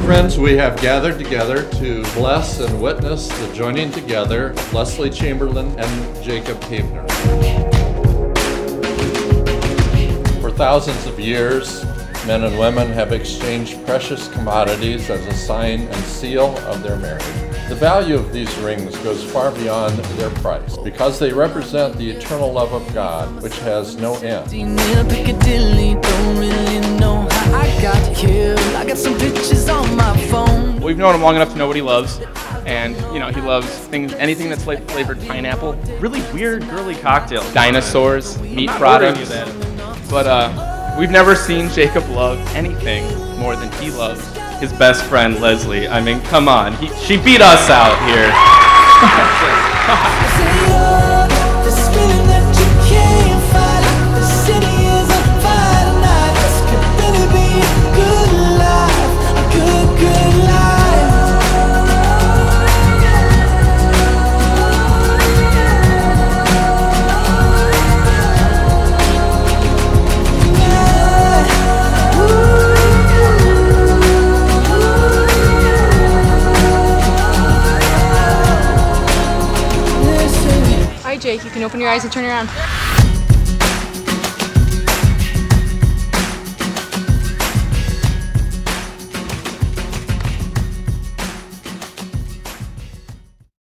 Friends, we have gathered together to bless and witness the joining together of Leslie Chamberlain and Jacob Havner. For thousands of years, men and women have exchanged precious commodities as a sign and seal of their marriage. The value of these rings goes far beyond their price because they represent the eternal love of God, which has no end. We've known him long enough to know what he loves, and you know he loves anything that's flavored pineapple. Really weird girly cocktails, dinosaurs, meat products. But we've never seen Jacob love anything more than he loves his best friend Leslie. I mean, come on, she beat us out here. Jake, you can open your eyes and turn around.